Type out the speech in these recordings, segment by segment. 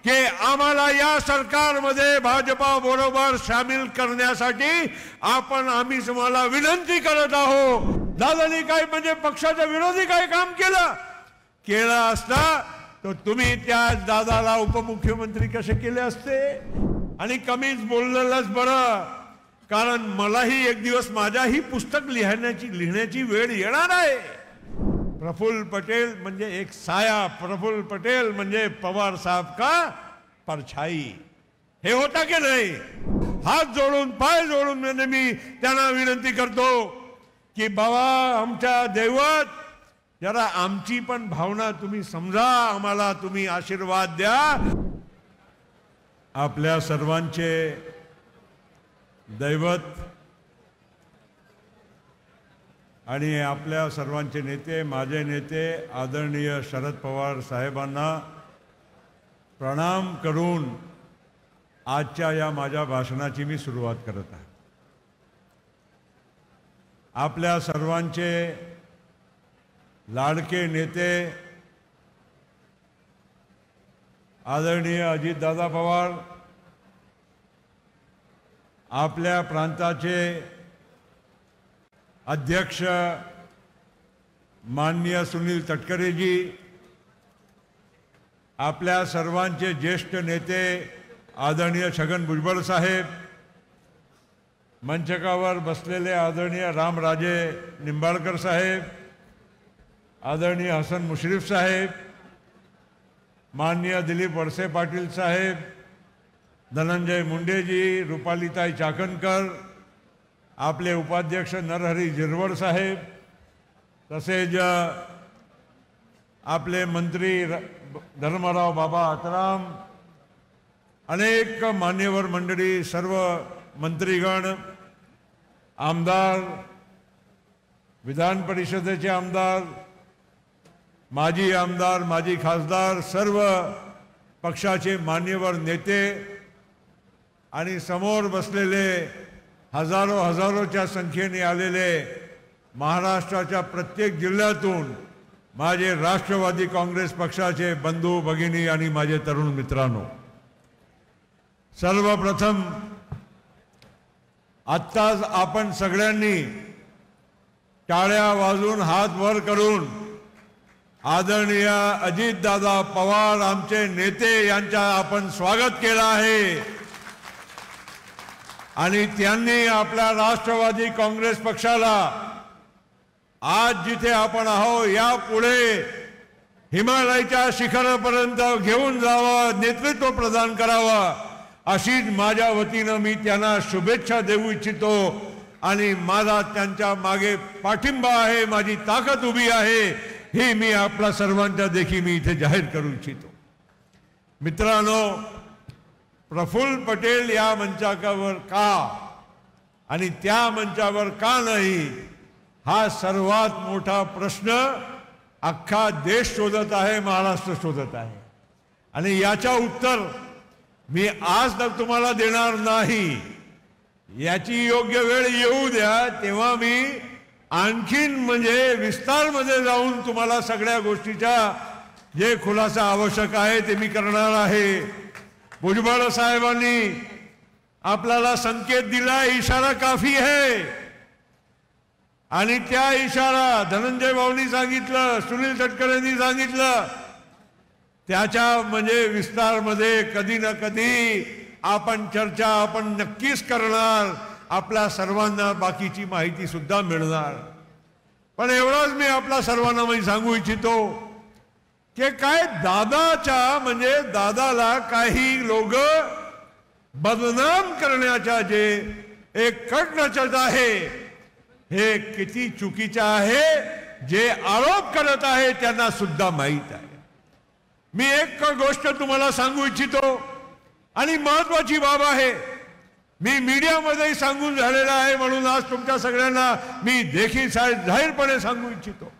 की आम्हाला या सरकारमध्ये भाजपा बरोबर सामील करण्यासाठी आम्ही तुम्हाला विनंती करत आहोत। दादानी काय म्हणजे पक्षाच्या विरोधी काय काम केलं असता तर तुम्ही त्या दादाला उपमुख्यमंत्री कसे केले असते आणि कमीच बोललेलंच बरं, कारण मलाही एक दिवस माझ्याही पुस्तक लिहिण्याची वेळ येणार आहे। प्रफुल्ल पटेल म्हणजे एक साया, प्रफुल्ल पटेल म्हणजे पवार साहब का परछाई, हे होता की नाही? हात जोडून पाय जोडून मी त्यांना विनंती करतो की बाबा आमच्या दैवत, जरा आमची पण भावना तुम्ही समजा, आम्हाला तुम्ही आशीर्वाद द्या। आपल्या सर्वांचे दैवत आणि आपल्या सर्वांचे नेते, माझे नेते आदरणीय शरद पवार साहेबांना प्रणाम करून आजच्या या माझ्या भाषणाची मी सुरुवात करत आहे। आपल्या सर्वांचे लाडके नेते आदरणीय अजितदादा पवार, आपल्या प्रांताचे अध्यक्ष माननीय सुनील तटकरेजी, आपल्या सर्वांचे ज्येष्ठ नेते आदरणीय छगन भुजबळ साहेब, मंचकावर बसलेले आदरणीय रामराजे निंबाळकर साहेब, आदरणीय हसन मुश्रीफ साहेब, माननीय दिलीप वळसे पाटील साहेब, धनंजय मुंडेजी, रुपालीताई चाकणकर, आपले उपाध्यक्ष नरहरी झिरवळ साहेब, तसेच आपले मंत्री धर्मराव बाबा आत्राम, अनेक मान्यवर मंडळी, सर्व मंत्रीगण, आमदार, विधान परिषदेचे आमदार, माजी आमदार, माजी खासदार, सर्व पक्षाचे मान्यवर नेते आणि समोर बसलेले हजारोच्या संख्येने आलेले महाराष्ट्राच्या प्रत्येक जिल्ह्यातून माझे राष्ट्रवादी काँग्रेस पक्षाचे बंधू भगिनी आणि माझे तरुण मित्रांनो, सर्वप्रथम आत्ताच आपण सगळ्यांनी टाळ्या वाजवून हात वर करून आदरणीय अजितदादा पवार आमचे नेते यांचा आपण स्वागत केलं आहे आणि त्यांनी आपल्या राष्ट्रवादी काँग्रेस पक्षाला आज जिथे आपण आहोत यापुढे हिमालयाच्या शिखरापर्यंत घेऊन जावं, नेतृत्व प्रदान करावं, अशीच माझ्या वतीनं मी त्यांना शुभेच्छा देऊ इच्छितो आणि माझा त्यांच्या मागे पाठिंबा आहे, माझी ताकद उभी आहे, हे मी आपल्या सर्वांच्या देखील मी इथे जाहीर करू इच्छितो। मित्रांनो, प्रफुल्ल पटेल या मंचावर का आणि त्या मंचावर का नाही, हा सर्वात मोठा प्रश्न अख्खा देश शोधत आहे, महाराष्ट्र शोधत आहे आणि याचा उत्तर मी आज तर तुम्हाला देणार नाही। याची योग्य वेळ येऊ द्या, तेव्हा मी आणखीन म्हणजे विस्तारमध्ये जाऊन तुम्हाला सगळ्या गोष्टीचा जे खुलासा आवश्यक आहे ते मी करणार आहे। भुजबळ साहेबांनी आपल्याला संकेत दिला, इशारा काफी है, आणि त्या इशारा धनंजय भाऊंनी सांगितलं, सुनील तटकरेंनी सांगितलं, त्याच्या म्हणजे विस्तारमध्ये कधी ना कधी आपण चर्चा आपण नक्कीच करणार, आपल्या सर्वांना बाकीची माहिती सुद्धा मिळणार। पण एवढंच मी आपल्या सर्वांना मी सांगू इच्छितो की काय दादाच्या म्हणजे दादाला काही लोक बदनाम करण्याचा जे एक कट रचत आहे हे किती चुकीचं आहे, जे आरोप करत आहे त्यांना सुद्धा माहित आहे। मी एक गोष्ट तुम्हाला सांगू इच्छितो आणि महत्वाची बाब आहे, मी मीडियामध्ये सांगून झालेला आहे म्हणून आज तुमच्या सगळ्यांना मी देखील जाहीरपणे सांगू इच्छितो।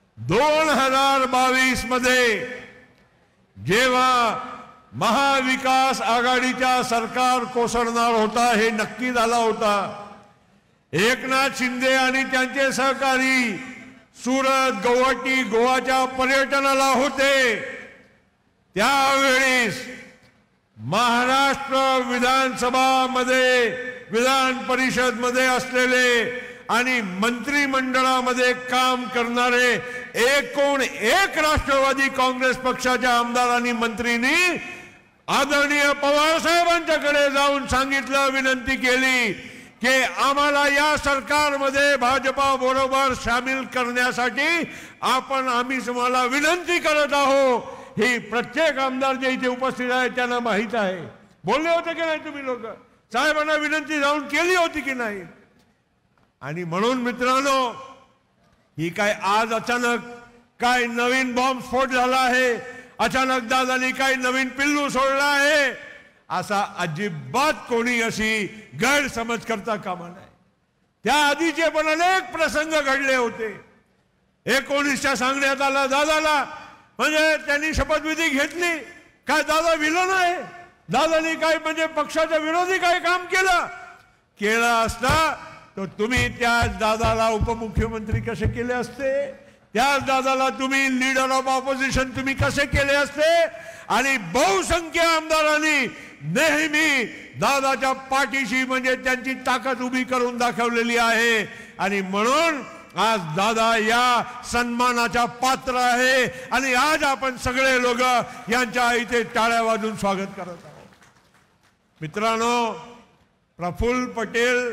2022 मध्ये जेव्हा महाविकास आघाडीचा सरकार कोसळणार होता, हे नक्की झाला होता, एकनाथ शिंदे आणि त्यांचे सहकारी सुरत, गुवाहाटी, गोवाच्या पर्यटनाला होते, त्यावेळेस महाराष्ट्र विधानसभामध्ये विधान परिषद मध्ये असलेले आणि मंत्रिमंडळामध्ये काम करणारे एकूण एक राष्ट्रवादी काँग्रेस पक्षाच्या आमदार आणि मंत्रींनी आदरणीय पवार साहेबांच्याकडे जाऊन सांगितलं, विनंती केली की आम्हाला या सरकारमध्ये भाजपा बरोबर सामील करण्यासाठी आम्ही तुम्हाला विनंती करत आहोत। ही प्रत्येक आमदार जे इथे उपस्थित आहे त्यांना माहित आहे। बोलले होते की नाही तुम्ही लोक? साहेबांना विनंती जाऊन केली होती की नाही? आणि म्हणून मित्रांनो, ही काय आज अचानक काय नवीन बॉम्ब स्फोट झाला आहे, अचानक दादानी काय नवीन पिल्लू सोडला आहे, असा अजिबात कोणी अशी गैरसमज करता कामा नये। त्या आधीचे पण अनेक प्रसंग घडले होते। 19च्या सांगण्यात आला दादाला, म्हणजे त्यांनी शपथविधी घेतली, काय दादा विलन आहे, दादानी काय म्हणजे पक्षाच्या विरोधी काय काम केलं असता तर तुम्ही त्याच दादाला उपमुख्यमंत्री कसे केले असते, त्याच दादाला तुम्ही लीडर ऑफ ऑपोजिशन तुम्ही कसे केले असते। आणि बहुसंख्य आमदारांनी नेहमी दादाच्या पाठीशी म्हणजे त्यांची ताकद उभी करून दाखवलेली आहे। आणि म्हणून आज दादा या सन्मानाचा पात्र आहे आणि आज आपण सगळे लोक यांच्या इथे टाळ्या वाजून स्वागत करत आहोत। मित्रांनो, प्रफुल्ल पटेल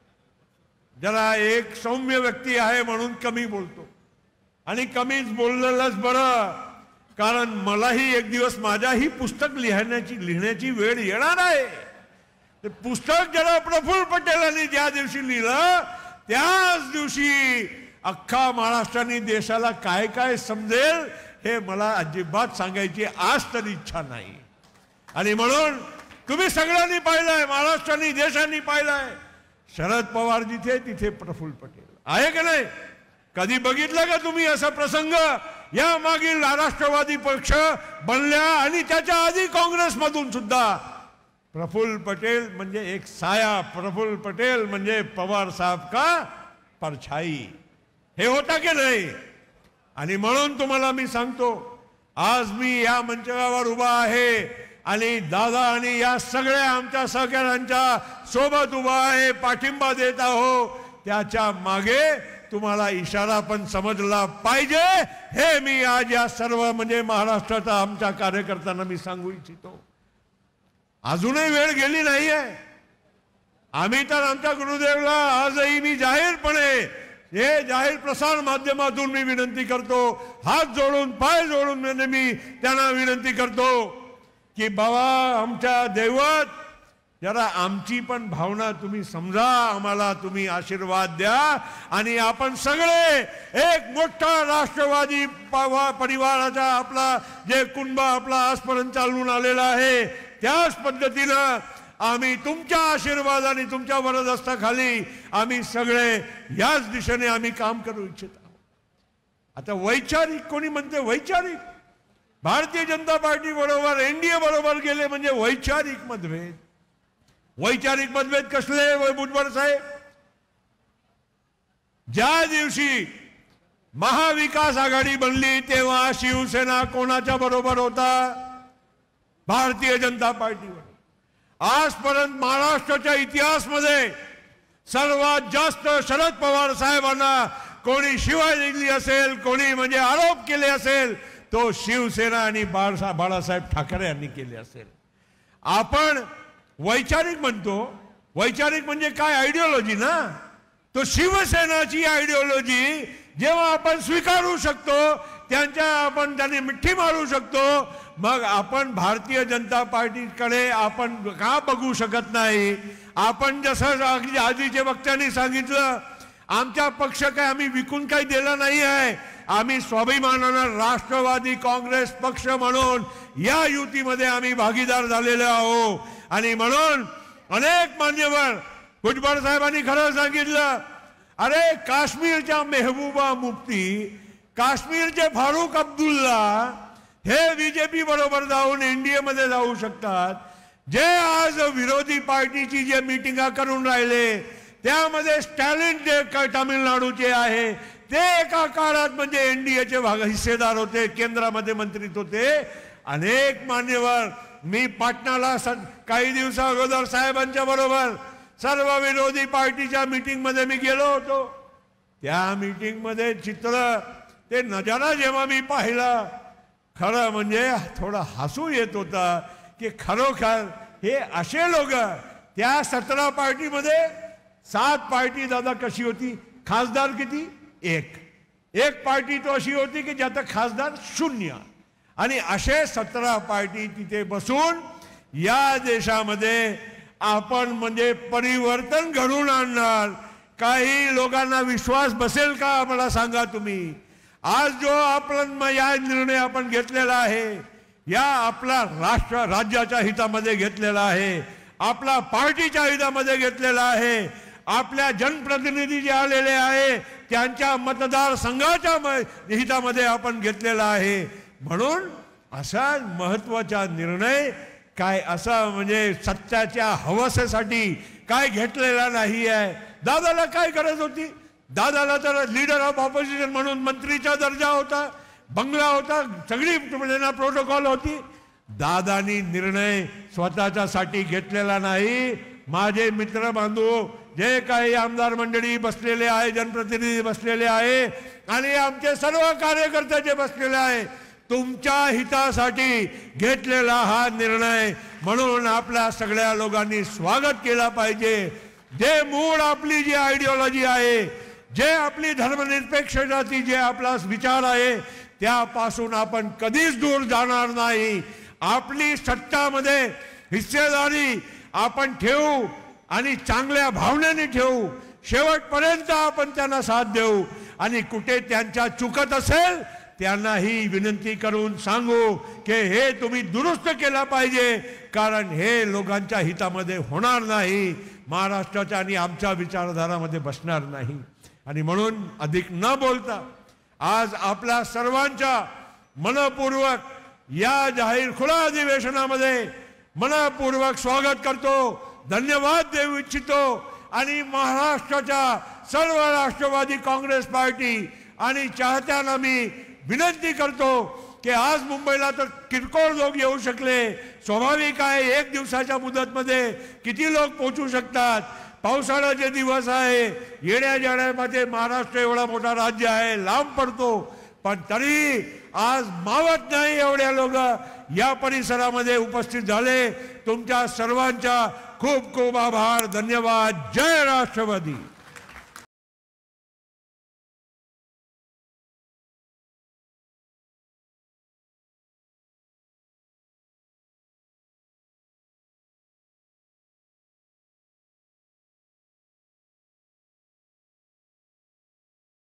जरा एक सौम्य व्यक्ती आहे म्हणून कमी बोलतो आणि कमीच बोललेलंच बरं, कारण मलाही एक दिवस माझ्याही पुस्तक लिहिण्याची वेळ येणार आहे। ते पुस्तक जरा प्रफुल्ल पटेलांनी ज्या दिवशी लिहिलं त्याच दिवशी अख्खा महाराष्ट्राने देशाला काय काय समजेल हे मला अजिबात सांगायची आज तरी इच्छा नाही। आणि म्हणून तुम्ही सगळ्यांनी पाहिलंय, महाराष्ट्राने देशाने पाहिलंय, शरद पवार जिथे तिथे प्रफुल्ल पटेल आहे का नाही? कधी बघितलं का तुम्ही असा प्रसंग? या मागील राष्ट्रवादी पक्ष बनल्या आणि त्याच्या आधी काँग्रेसमधून सुद्धा प्रफुल्ल पटेल म्हणजे एक साया, प्रफुल्ल पटेल म्हणजे पवार साहब का परछाई, हे होता की नाही? आणि म्हणून तुम्हाला मी सांगतो, आज मी या मंचावर उभा आहे आणि दादा आणि या सगळ्या आमच्या सहकाऱ्यांच्या सोबत उभा आहे, पाठिंबा देत आहो। त्याच्या मागे तुम्हाला इशारा पण समजला पाहिजे, हे मी आज या सर्व म्हणजे महाराष्ट्राच्या आमच्या कार्यकर्त्यांना मी सांगू इच्छितो। अजूनही वेळ गेली नाहीये। आम्ही तर आमच्या गुरुदेवला आजही मी जाहीरपणे हे जाहीर प्रसार माध्यमातून मी विनंती करतो, हात जोडून पाय जोडून मी त्यांना विनंती करतो की बाबा आमच्या दैवत, जरा आमची पण भावना तुम्ही समजा, आम्हाला तुम्ही आशीर्वाद द्या आणि आपण सगळे एक मोठा राष्ट्रवादी परिवाराचा आपला जे कुटुंब आपला आजपर्यंत चालून आलेला आहे त्याच पद्धतीनं आम्ही तुमच्या आशीर्वादाने तुमच्या वरदहस्ताखाली आम्ही सगळे याच दिशेने आम्ही काम करू इच्छित आहोत। आता वैचारिक कोणी म्हणते वैचारिक, भारतीय जनता पार्टी बरोबर एनडीए बरोबर गेले म्हणजे वैचारिक मतभेद। वैचारिक मतभेद कसले भुजबळ साहेब? ज्या दिवशी महाविकास आघाडी बनली तेव्हा शिवसेना कोणाच्या बरोबर होता? भारतीय जनता पार्टीवर। आजपर्यंत महाराष्ट्राच्या इतिहासामध्ये सर्वात जास्त शरद पवार साहेबांना कोणी शिवाय दिली असेल, कोणी म्हणजे आरोप केले असेल, तो शिवसेना आणि बाळासाहेब ठाकरे यांनी केले असेल। आपण वैचारिक म्हणतो, वैचारिक म्हणजे काय? आयडियोलॉजी ना। तो शिवसेनाची आयडियोलॉजी जेव्हा आपण स्वीकारू शकतो, आपण त्यांनी मिठी मारू शकतो, मग आपण भारतीय जनता पार्टीकडे आपण का बघू शकत नाही? आपण जसं आधीच्या वक्त्यांनी सांगितलं, आमचा पक्ष काय आम्ही विकून काही दिला नाही आहे, आम्ही स्वाभिमानानं राष्ट्रवादी काँग्रेस पक्ष म्हणून या युतीमध्ये आम्ही भागीदार झालेले आहोत। आणि म्हणून अनेक मान्यवर भुजबळ साहेबांनी खरं सांगितलं, अरे काश्मीरच्या मेहबूबा मुफ्ती, काश्मीरचे फारुख अब्दुल्ला हे बीजेपी बरोबर जाऊन एनडीए मध्ये जाऊ शकतात। जे आज विरोधी पार्टीची जे मीटिंगा करून राहिले त्यामध्ये स्टॅलिन जे तामिळनाडूचे आहे ते एका काळात म्हणजे एनडीएचे हिस्सेदार होते, केंद्रामध्ये मंत्रीत होते। अनेक मान्यवर मी पाटणाला काही दिवसा अगोदर साहेबांच्या बरोबर सर्व विरोधी पार्टीच्या मीटिंग मध्ये मी गेलो होतो. त्या मीटिंग मध्ये चित्र ते नजारा जेव्हा मी पाहिला, खरं म्हणजे थोडं हसू येत होता की खरोखर हे असे लोक. त्या 17 पार्टीमध्ये 7 पार्टी दादा कशी होती, खासदार किती, एक पार्टी तो अशी होती की ज्याचा खासदार 0. आणि असे 17 पार्टी तिथे बसून या देशामध्ये आपण म्हणजे परिवर्तन घडवून आणणार. काही लोकांना विश्वास बसेल का मला सांगा तुम्ही. आज जो आपण या निर्णय आपण घेतलेला आहे, या आपला राज्याच्या हितामध्ये घेतलेला आहे, आपला पार्टीच्या हितामध्ये घेतलेला आहे, आपल्या जनप्रतिनिधी जे आलेले आहे त्यांच्या मतदारसंघाच्या हितामध्ये आपण घेतलेला आहे. म्हणून असा महत्वाचा निर्णय काय असा म्हणजे सत्याच्या हवसेसाठी काय घेतलेला नाही आहे. दादाला काय गरज होती, दादाला तर लीडर ऑफ ऑपोजिशन म्हणून मंत्रीचा दर्जा होता, बंगला होता, सगळी प्रोटोकॉल होती. दादानी निर्णय स्वतःच्या साठी घेतलेला नाही. माझे मित्र बांधव जे काही आमदार मंडळी बसलेले आहे, जनप्रतिनिधी बसलेले आहे आणि आमचे सर्व कार्यकर्ते जे बसलेले आहे, तुमच्या हितासाठी घेतलेला हा निर्णय. म्हणून आपल्या सगळ्या लोकांनी स्वागत केला पाहिजे. जे मूळ आपली जी आयडिओलॉजी आहे, जे आपली धर्मनिरपेक्षताची जे आपला विचार आहे, त्यापासून आपण कधीच दूर जाणार नाही. आपली सत्तामध्ये हिस्सेदारी आपण ठेवू आणि चांगल्या भावनेने ठेवू. शेवटपर्यंत आपण त्यांना साथ देऊ आणि कुठे त्यांच्या चुकत असेल त्यांनाही विनंती करून सांगू की हे तुम्ही दुरुस्त केला पाहिजे, कारण हे लोकांच्या हितामध्ये होणार नाही, महाराष्ट्राच्या आणि आमच्या विचारधारामध्ये बसणार नाही. आणि म्हणून अधिक न बोलता आज आपल्या सर्वांच्या मनपूर्वक या जाहीर खुला अधिवेशनामध्ये मनपूर्वक स्वागत करतो, धन्यवाद देऊ इच्छितो. आणि महाराष्ट्राच्या सर्व राष्ट्रवादी काँग्रेस पार्टी आणि चाहत्यांना मी विनंती करतो की आज मुंबईला तर किरकोळ लोक येऊ शकले, स्वाभाविक आहे. एक दिवसाच्या मुदतमध्ये किती लोक पोहोचू शकतात. पावसाळ्याचे दिवस आहे, येण्या जाण्यामध्ये महाराष्ट्र एवढा मोठा राज्य आहे, लांब पडतो, पण तरी आज मावत नाही एवढ्या लोक या परिसरामध्ये उपस्थित झाले. तुमच्या सर्वांचा खूप खूप आभार, धन्यवाद. जय राष्ट्रवादी.